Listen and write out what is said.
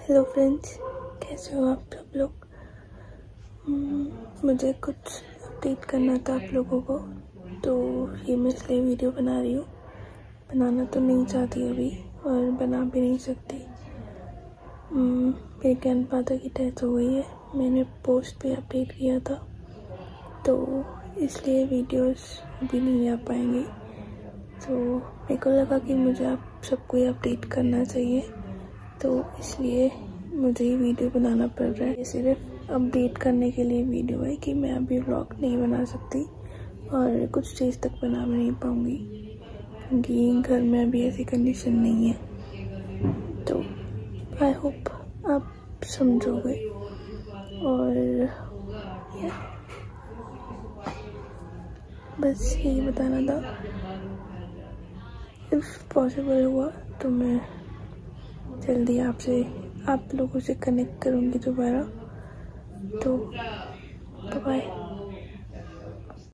Hello friends, कैसे हो आप सब लोग। मुझे कुछ अपडेट करना था आप लोगों को, तो ये मैं इसलिए वीडियो बना रही हूँ। बनाना तो नहीं चाहती अभी और बना भी नहीं सकती। मेरे ग्रैंडफादर की डेथ हो गई है। मैंने पोस्ट पे अपडेट किया था, तो इसलिए वीडियोस अभी नहीं आ पाएंगी। तो मेरे को लगा कि मुझे आप सबको ये अपडेट करना चाहिए, तो इसलिए मुझे ये वीडियो बनाना पड़ रहा है। ये सिर्फ अपडेट करने के लिए वीडियो है कि मैं अभी व्लॉग नहीं बना सकती और कुछ चीज़ तक बना भी नहीं पाऊँगी, क्योंकि घर में अभी ऐसी कंडीशन नहीं है। तो आई होप आप समझोगे। और बस यही बताना था। इफ़ पॉसिबल हुआ तो मैं जल्दी आप लोगों से कनेक्ट करूँगी दोबारा। तो बाय।